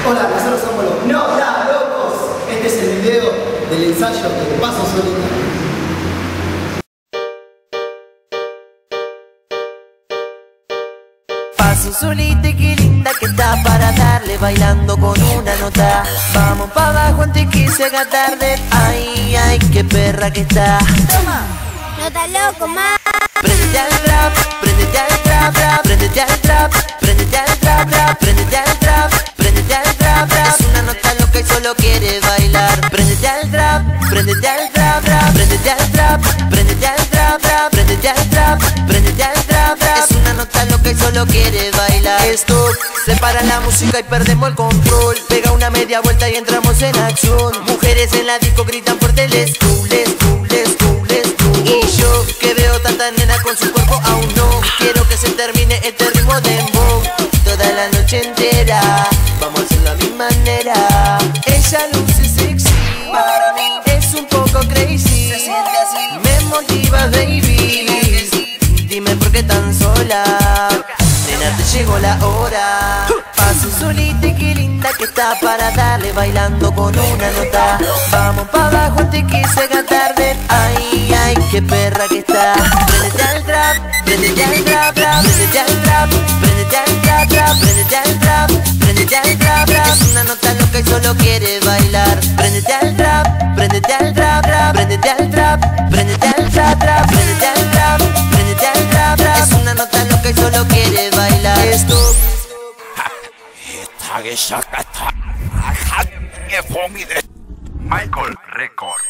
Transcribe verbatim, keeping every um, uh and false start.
Hola, nosotros somos los No Da Locos. Este es el video del ensayo de Paso Solita. Paso solita y qué linda que está para darle bailando con una nota. Vamos pa' abajo antes que se haga tarde. Ay, ay, qué perra que está. Toma, no estás loco, ma. Préndete al trap, préndete al trap, trap, préndete al trap, préndete al trap, trap, préndete al trap, préndete al trap, trap. Es una nota loca y solo quiere bailar. Préndete al trap, préndete al trap, trap, préndete al trap, préndete al trap, trap, préndete al trap, préndete al trap, trap. Es una nota loca y solo quiere bailar. Stop, separa la música y perdemos el control. Pega una media vuelta y entramos en acción. Mujeres en la disco gritan fuerte, let's go, let's go, let's go, let's go. Y yo que veo tanta nena con su cuerpo aún no quiero que se termine este ritmo de dembow. Toda la noche entera vamos a hacerlo a mi manera. Ella luce sexy, para mí es un poco crazy. Se siente así, me motiva baby. Dime por qué tan sola, nena, te llegó la hora. Paso solita y qué linda que está para darle bailando con una nota. Vamos pa' abajo antes que se haga tarde. Ay, ay, qué perra que está. Préndete al trap, préndete al trap, trap, préndete al trap, préndete al trap, trap, préndete al trap, préndete al trap, trap. Es una nota loca y solo quiere bailar. Préndete al trap, préndete al trap, trap, préndete al trap, préndete al trap, trap, préndete al trap, préndete al trap, trap. Es una nota loca y solo quiere bailar. Esto Michael Record.